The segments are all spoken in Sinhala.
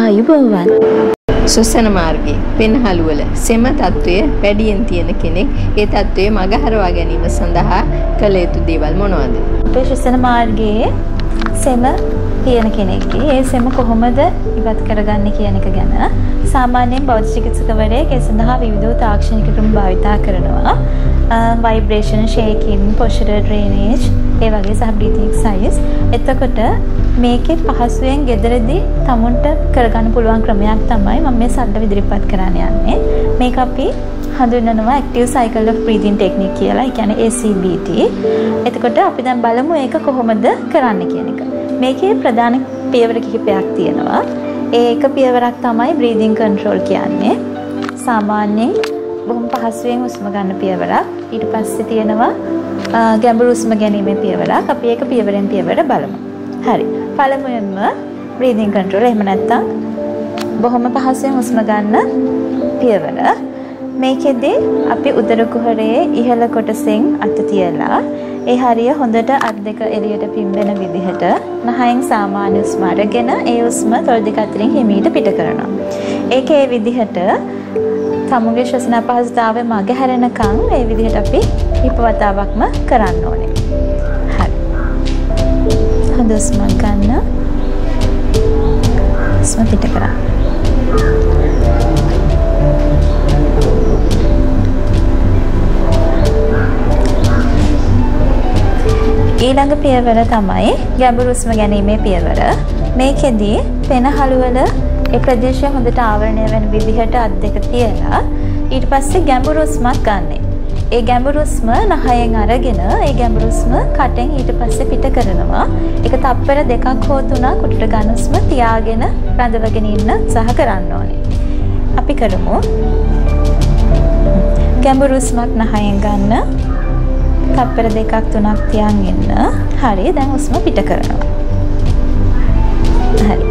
ආයුබෝවන්. ශ්වසන මාර්ගයේ පෙනහළු වල සෙම තත්වය වැඩියෙන් තියෙන කෙනෙක් ඒ තත්වය මගහරවා ගැනීම සඳහා කළ යුතු දේවල් මොනවාද? අපේ ශ්වසන මාර්ගයේ සෙම තියෙන කෙනෙක්ගේ ඒ සෙම කොහොමද ඉවත් කරගන්නේ කියන එක ගැන සාමාන්‍යයෙන් බෞද්ධ චිකිත්සකවරයෙක් ඒ සඳහා විවිධ තාක්ෂණික ක්‍රම භාවිතා කරනවා. vibration, shaking, postural drainage ඒ වගේ සහ breathing exercise. එතකොට මේකේ පහසුවෙන් ගෙදරදී තමුන්ට කරගන්න පුළුවන් ක්‍රමයක් තමයි මම මේ සද්ද ඉදිරිපත් කරන්න යන්නේ. මේක අපි හඳුන්වනවා active cycle of breathing technique කියලා. ඒ කියන්නේ ACBT. එතකොට අපි දැන් බලමු ඒක කොහොමද කරන්න කියන එක. මේකේ ප්‍රධාන පියවර කිහිපයක් තියෙනවා. ඒක පියවරක් තමයි breathing control කියන්නේ. සාමාන්‍යයෙන් බොහොම පහසුවෙන් හුස්ම ගන්න පියවරක්. ඊට පස්සේ තියෙනවා ගැඹුරු හුස්ම ගැනීමේ පියවරක්. අපි ඒක පියවරෙන් පියවර බලමු. හරි. පළමුවෙන්ම breathing control. එහෙම නැත්නම් බොහොම පහසුවෙන් හුස්ම ගන්න පියවර. මේකෙදී අපි උදර කුහරයේ ඉහළ කොටසෙන් අත තියලා ඒ හරිය හොඳට අත් දෙක එළියට පිම්බෙන විදිහට නහයෙන් සාමාන්‍ය හුස්ම අරගෙන ඒ හුස්ම තොල් දෙක අතරින් හිමීට පිට කරනවා. ඒක ඒ විදිහට සමුගේ ශ්වසන අපහසුතාවය මගහැරෙනකන් ඒ විදිහට අපි හිපවතාවක්ම කරන්න ඕනේ. හරි. හොඳ හුස්ම ගන්න. හුස්ම පිට කරන්න. ඊළඟ පියවර තමයි ගැඹුරු හුස්ම ගැනීමේ පියවර. මේකෙදී පෙනහළු වල ඒ ප්‍රදේශය හොඳට ආවරණය වෙන විදිහට අත් දෙක තියලා ඊට පස්සේ ගැඹුරු හුස්මක් ගන්න. ඒ ගැඹුරු හුස්ම නහයෙන් අරගෙන ඒ ගැඹුරු හුස්ම කටෙන් ඊට පස්සේ පිට කරනවා. ඒක තප්පර 2ක් හෝ 3ක් උඩට ගන්න හුස්ම තියාගෙන රඳවගෙන ඉන්න උත්සාහ කරන්න ඕනේ. අපි කරමු. ගැඹුරු හුස්මක් නහයෙන් ගන්න. තප්පර 2ක් 3ක් තියන් ඉන්න. හරි. දැන් හුස්ම පිට කරනවා. හරි.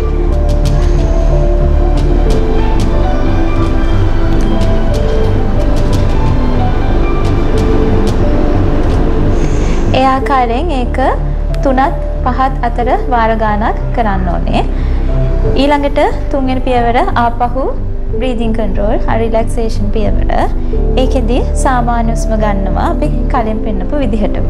ඒ ආකාරයෙන් ඒක 3ත් 5ත් අතර වාර ගානක් කරන්න ඕනේ. ඊළඟට තුන්වෙනි පියවර ආපහු breathing control, relaxation පියවර. ඒකෙදී සාමාන්‍ය හුස්ම ගන්නවා අපි කලින් පෙන්නපු විදිහටම.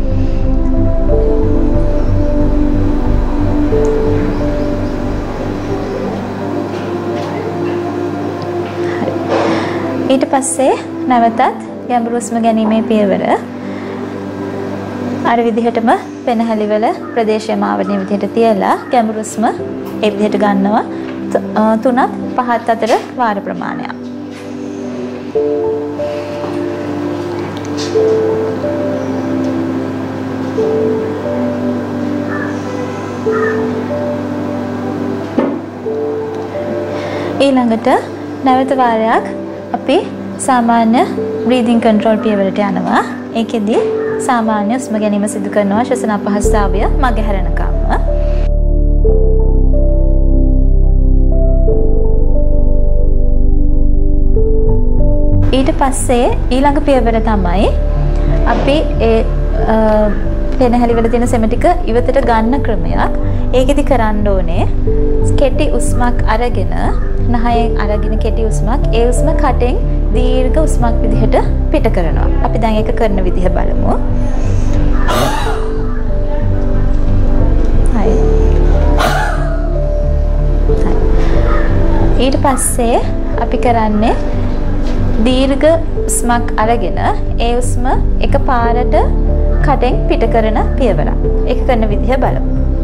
ඊට පස්සේ නැවතත් ගැඹුරු හුස්ම ගැනීමේ පියවර. අර විදිහටම පෙනහැලි වල ප්‍රදේශයම ආවරණය විදිහට තියලා ගැඹුරු හුස්ම ඒ විදිහට ගන්නවා 3ත් 5ත් අතර වාර ප්‍රමාණයක්. ඊළඟට නැවත වාරයක් අපි සාමාන්‍ය breathing control පියවරට යනවා. ඒකෙදී සාමාන්‍ය හුස්ම ගැනීම සිදු කරනවා ශ්වසන අපහසුතාවය මගහැරෙනකම්ම. ඊට පස්සේ ඊළඟ පියවර තමයි අපි ඒ පෙනහැලි වල තියෙන සෙම ටික ඉවතට ගන්න ක්‍රමයක්. ඒකෙදි කරන්න ඕනේ කෙටි උස්මක් අරගෙන නහයෙන් අරගෙන කෙටි උස්මක් ඒ උස්ම කටෙන් දීර්ඝ උස්මක් විදිහට පිට කරනවා. අපි දැන් ඒක කරන විදිහ බලමු. හයි. ඊට පස්සේ අපි කරන්නේ දීර්ඝ උස්මක් අරගෙන ඒ උස්ම එකපාරට කටෙන් පිට කරන පියවර. ඒක කරන විදිහ බලමු.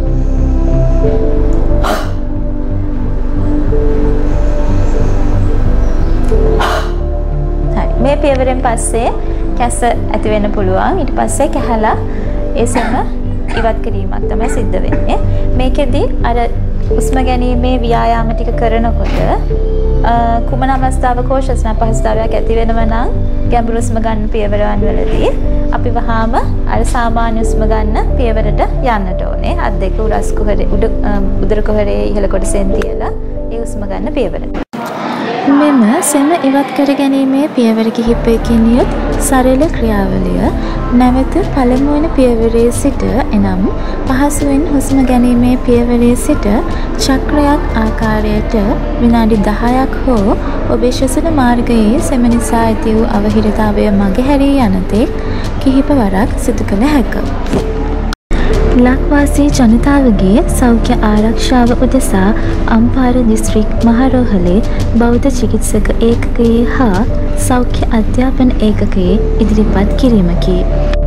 හරි. මේ පියවරෙන් පස්සේ කැස ඇති වෙන්න පුළුවන්. ඊට පස්සේ කැහලා ඒ සෙම ඉවත් කිරීමක් තමයි සිද්ධ වෙන්නේ. මේකෙදි අර උස්ම ගැනීමේ ව්‍යායාම ටික කරනකොට කුමන අවස්ථාවක ශ්වසන අපහසුතාවයක් ඇති වෙනව නම් ගැඹුරු හුස්ම ගන්න පියවරවන් වලදී අපි වහාම අර සාමාන්‍ය හුස්ම ගන්න පියවරට යන්නට ඕනේ. අත් දෙක උදර කුහරයේ ඉහළ කොටසෙන් තියලා ඒ හුස්ම ගන්න පියවරට. මෙම සෙම ඉවත් කර ගැනීමේ පියවර කිහිපයකින් යුත් සරල ක්‍රියාවලිය නැවත පළමුවන පියවරේ සිට එනම් පහසුවෙන් හුස්ම ගැනීමේ පියවරේ සිට චක්‍රයක් ආකාරයට විනාඩි 10ක් හෝ ඔබේ ශ්වසන මාර්ගයේ සෙම නිසා ඇති වූ අවහිරතාවය මගහැරී යන තෙක් කිහිප වරක් සිදු කළ හැකිය. ලක්වාසී ජනතාවගේ සෞඛ්‍ය ආරක්ෂාව උදෙසා අම්පාර දිස්ත්‍රික් මහරෝහලේ බෞද්ධ චිකිත්සක ඒකකයේ හා සෞඛ්‍ය අධ්‍යාපන ඒකකයේ ඉදිරිපත් කිරීමකි.